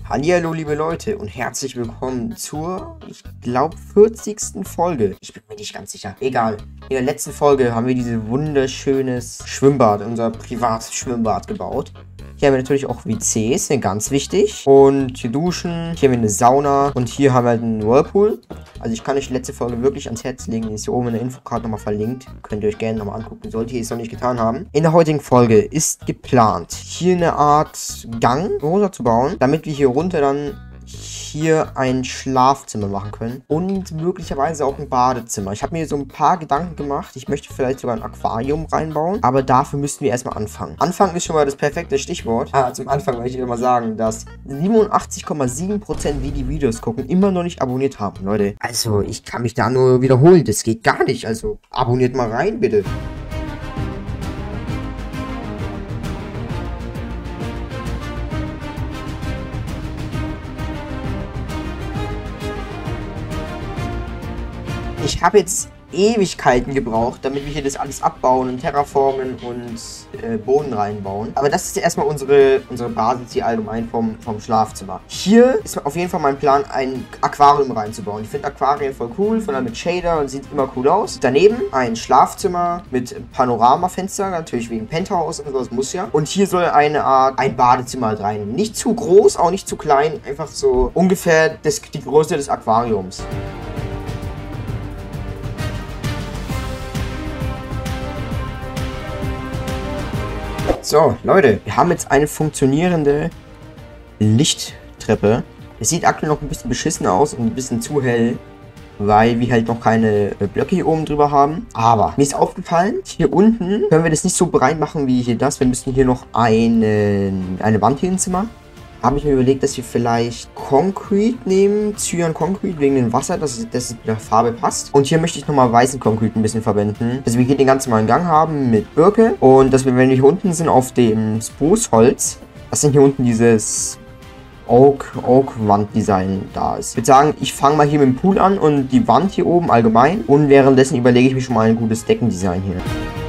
Hallihallo, liebe Leute, und herzlich willkommen zur, ich glaube, 40. Folge. Ich bin mir nicht ganz sicher. Egal. In der letzten Folge haben wir dieses wunderschönes Schwimmbad, unser privates Schwimmbad gebaut. Hier haben wir natürlich auch WCs, ganz wichtig. Und hier duschen. Hier haben wir eine Sauna. Und hier haben wir halt einen Whirlpool. Also ich kann euch die letzte Folge wirklich ans Herz legen. Die ist hier oben in der Infocard nochmal verlinkt. Könnt ihr euch gerne nochmal angucken. Solltet ihr es noch nicht getan haben. In der heutigen Folge ist geplant, hier eine Art Gang runterzubauen, damit wir hier runter dann hier ein Schlafzimmer machen können und möglicherweise auch ein Badezimmer. Ich habe mir so ein paar Gedanken gemacht. Ich möchte vielleicht sogar ein Aquarium reinbauen, aber dafür müssten wir erstmal anfangen. Anfangen ist schon mal das perfekte Stichwort. Zum Anfang möchte ich immer sagen, dass 87,7%, die die Videos gucken, immer noch nicht abonniert haben, Leute. Also, ich kann mich da nur wiederholen. Das geht gar nicht. Also, abonniert mal rein, bitte. Ich habe jetzt Ewigkeiten gebraucht, damit wir hier das alles abbauen und terraformen und Boden reinbauen. Aber das ist ja erstmal unsere Basis hier allgemein vom Schlafzimmer. Hier ist auf jeden Fall mein Plan, ein Aquarium reinzubauen. Ich finde Aquarien voll cool, vor allem mit Shader und sieht immer cool aus. Daneben ein Schlafzimmer mit Panoramafenster, natürlich wegen Penthouse und sowas muss ja. Und hier soll eine Art, ein Badezimmer halt rein. Nicht zu groß, auch nicht zu klein, einfach so ungefähr die Größe des Aquariums. So, Leute, wir haben jetzt eine funktionierende Lichttreppe. Es sieht aktuell noch ein bisschen beschissen aus und ein bisschen zu hell, weil wir halt noch keine Blöcke hier oben drüber haben. Aber mir ist aufgefallen, hier unten können wir das nicht so breit machen wie hier das. Wir müssen hier noch eine Wand hier ins Zimmer. Habe ich mir überlegt, dass wir vielleicht Concrete nehmen, Cyan-Concrete, wegen dem Wasser, dass es mit der Farbe passt. Und hier möchte ich nochmal weißen Concrete ein bisschen verwenden, dass wir hier den ganz normalen Gang haben mit Birke. Und dass wir, wenn wir hier unten sind auf dem Spruce-Holz, dass dann hier unten dieses Oak-Wand-Design da ist. Ich würde sagen, ich fange mal hier mit dem Pool an und die Wand hier oben allgemein. Und währenddessen überlege ich mir schon mal ein gutes Deckendesign hier.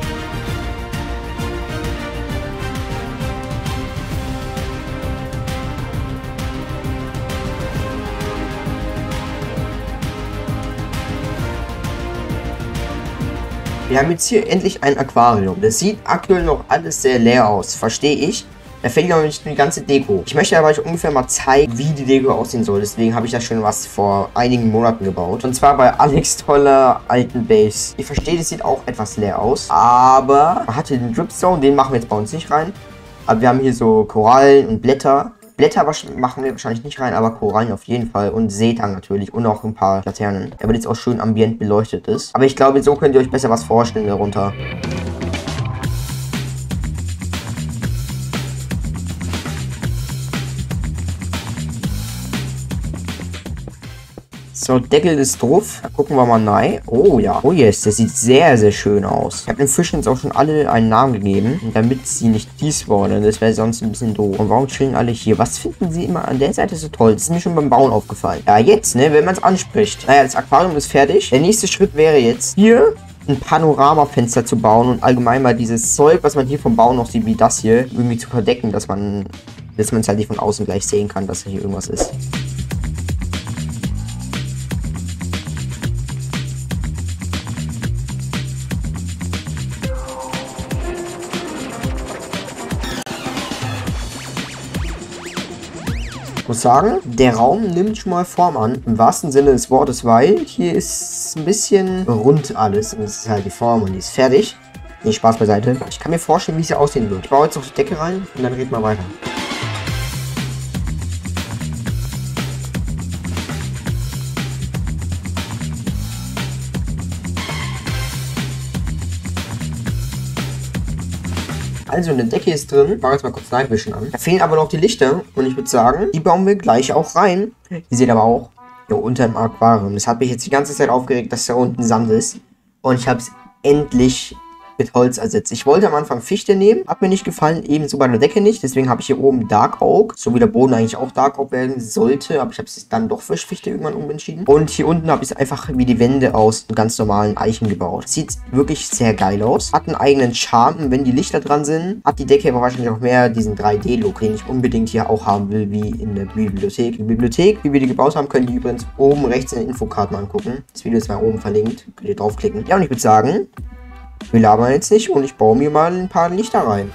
Wir haben jetzt hier endlich ein Aquarium. Das sieht aktuell noch alles sehr leer aus, verstehe ich. Da fehlt noch nicht die ganze Deko. Ich möchte aber euch ungefähr mal zeigen, wie die Deko aussehen soll. Deswegen habe ich da schon was vor einigen Monaten gebaut. Und zwar bei Alex toller alten Base. Ihr versteht, es sieht auch etwas leer aus. Aber man hatte den Dripstone, den machen wir jetzt bei uns nicht rein. Aber wir haben hier so Korallen und Blätter. Blätter machen wir wahrscheinlich nicht rein, aber Korallen auf jeden Fall. Und Seetang natürlich. Und auch ein paar Laternen. Der wird jetzt auch schön ambient beleuchtet ist. Aber ich glaube, so könnt ihr euch besser was vorstellen darunter. So, Deckel ist drauf. Da gucken wir mal rein. Oh ja. Oh yes, das sieht sehr, sehr schön aus. Ich habe den Fischen jetzt auch schon alle einen Namen gegeben, damit sie nicht despawnen. Das wäre sonst ein bisschen doof. Und warum chillen alle hier? Was finden sie immer an der Seite so toll? Das ist mir schon beim Bauen aufgefallen. Ja, jetzt, ne, wenn man es anspricht. Naja, das Aquarium ist fertig. Der nächste Schritt wäre jetzt, hier ein Panoramafenster zu bauen und allgemein mal dieses Zeug, was man hier vom Bauen noch sieht, wie das hier, irgendwie zu verdecken, dass man es halt nicht von außen gleich sehen kann, dass hier irgendwas ist. Ich muss sagen, der Raum nimmt schon mal Form an, im wahrsten Sinne des Wortes, weil hier ist ein bisschen rund alles und es ist halt die Form und die ist fertig. Nee, Spaß beiseite. Ich kann mir vorstellen, wie es hier aussehen wird. Ich baue jetzt noch die Decke rein und dann reden wir weiter. Also eine Decke ist drin. Ich mache jetzt mal kurz Nightvision an. Da fehlen aber noch die Lichter. Und ich würde sagen, die bauen wir gleich auch rein. Ihr seht aber auch, hier unter dem Aquarium. Das hat mich jetzt die ganze Zeit aufgeregt, dass da unten Sand ist. Und ich habe es endlich mit Holz ersetzt. Ich wollte am Anfang Fichte nehmen, hat mir nicht gefallen, ebenso bei der Decke nicht. Deswegen habe ich hier oben Dark Oak, so wie der Boden eigentlich auch Dark Oak werden sollte, aber ich habe es dann doch für Fichte irgendwann umentschieden. Und hier unten habe ich es einfach wie die Wände aus ganz normalen Eichen gebaut. Sieht wirklich sehr geil aus. Hat einen eigenen Charme und wenn die Lichter dran sind, hat die Decke aber wahrscheinlich auch mehr diesen 3D-Look, den ich unbedingt hier auch haben will, wie in der Bibliothek. Die Bibliothek, wie wir die gebaut haben, könnt ihr übrigens oben rechts in den Infokarten angucken. Das Video ist mal oben verlinkt. Könnt ihr draufklicken. Ja, und ich würde sagen, wir labern jetzt nicht und ich baue mir mal ein paar Lichter rein.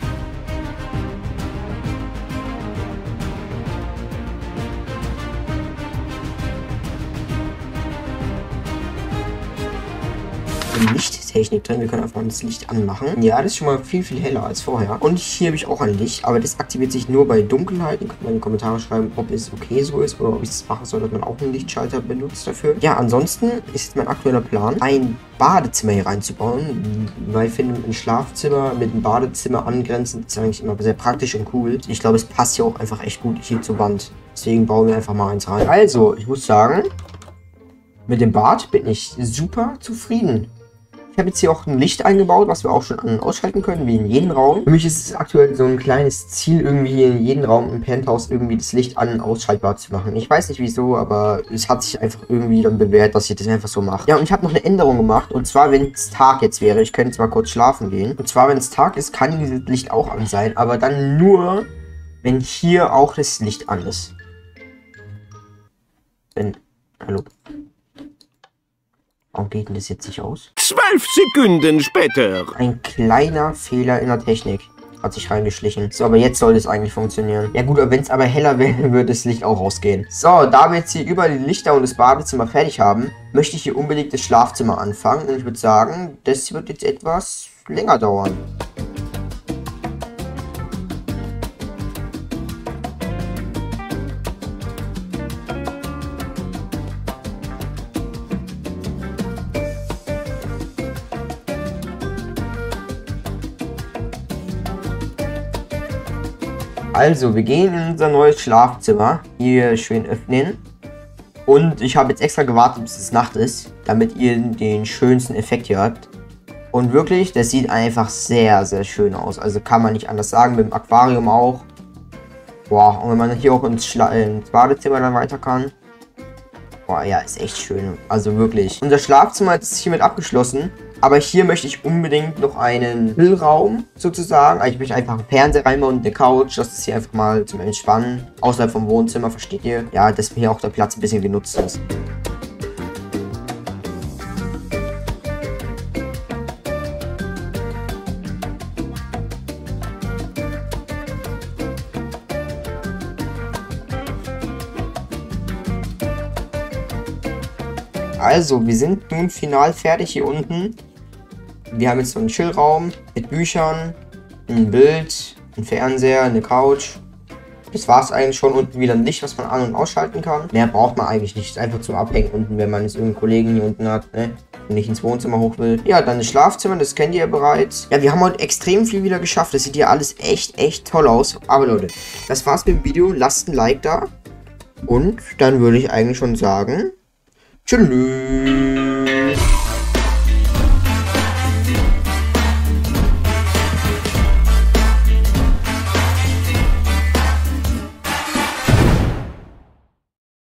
Lichttechnik drin. Wir können einfach mal das Licht anmachen. Ja, das ist schon mal viel, viel heller als vorher. Und hier habe ich auch ein Licht, aber das aktiviert sich nur bei Dunkelheit. Ihr könnt mal in die Kommentare schreiben, ob es okay so ist oder ob ich es machen soll, dass man auch einen Lichtschalter benutzt dafür. Ja, ansonsten ist jetzt mein aktueller Plan, ein Badezimmer hier reinzubauen, weil ich finde, ein Schlafzimmer mit einem Badezimmer angrenzend ist eigentlich immer sehr praktisch und cool. Ich glaube, es passt ja auch einfach echt gut hier zur Wand. Deswegen bauen wir einfach mal eins rein. Also, ich muss sagen, mit dem Bad bin ich super zufrieden. Ich habe jetzt hier auch ein Licht eingebaut, was wir auch schon an- und ausschalten können, wie in jedem Raum. Für mich ist es aktuell so ein kleines Ziel, irgendwie in jedem Raum im Penthouse irgendwie das Licht an- und ausschaltbar zu machen. Ich weiß nicht wieso, aber es hat sich einfach irgendwie dann bewährt, dass ich das einfach so mache. Ja, und ich habe noch eine Änderung gemacht. Und zwar, wenn es Tag jetzt wäre, ich könnte jetzt mal kurz schlafen gehen. Und zwar, wenn es Tag ist, kann dieses Licht auch an sein, aber dann nur, wenn hier auch das Licht an ist. Hallo? Warum geht denn das jetzt nicht aus? 12 Sekunden später. Ein kleiner Fehler in der Technik hat sich reingeschlichen. So, aber jetzt soll es eigentlich funktionieren. Ja gut, wenn es aber heller wäre, würde das Licht auch ausgehen. So, da wir jetzt hier überall die Lichter und das Badezimmer fertig haben, möchte ich hier unbedingt das Schlafzimmer anfangen. Und ich würde sagen, das wird jetzt etwas länger dauern. Also, wir gehen in unser neues Schlafzimmer. Hier schön öffnen. Und ich habe jetzt extra gewartet, bis es Nacht ist, damit ihr den schönsten Effekt hier habt. Und wirklich, das sieht einfach sehr, sehr schön aus. Also kann man nicht anders sagen, mit dem Aquarium auch. Boah, und wenn man hier auch ins Badezimmer dann weiter kann. Boah, ja, ist echt schön. Also wirklich. Unser Schlafzimmer ist hiermit abgeschlossen. Aber hier möchte ich unbedingt noch einen Grillraum sozusagen. Also ich möchte einfach einen Fernseher reinbauen und eine Couch. Das ist hier einfach mal zum Entspannen. Außerhalb vom Wohnzimmer, versteht ihr? Ja, dass hier auch der Platz ein bisschen genutzt ist. Also, wir sind nun final fertig hier unten. Wir haben jetzt so einen Chillraum mit Büchern, ein Bild, ein Fernseher, eine Couch. Das war es eigentlich schon. Unten wieder ein Licht, was man an- und ausschalten kann. Mehr braucht man eigentlich nicht. Einfach zum Abhängen unten, wenn man jetzt irgendeinen Kollegen hier unten hat, ne? Und nicht ins Wohnzimmer hoch will. Ja, dann das Schlafzimmer, das kennt ihr ja bereits. Ja, wir haben heute extrem viel wieder geschafft. Das sieht ja alles echt, echt toll aus. Aber Leute, das war's mit dem Video. Lasst ein Like da. Und dann würde ich eigentlich schon sagen, tschüss.